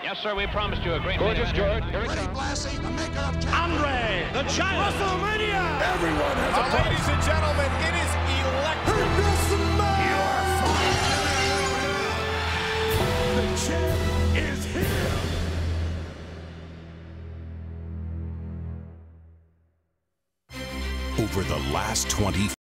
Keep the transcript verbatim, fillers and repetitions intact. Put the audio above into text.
Yes, sir, we promised you a great Gorgeous George. Here it Freddie comes. Blassie, the maker of Champions. Andre, the giant. WrestleMania. Everyone has a Uh, price. ladies and gentlemen, it is electric. The champ is here. Over the last twenty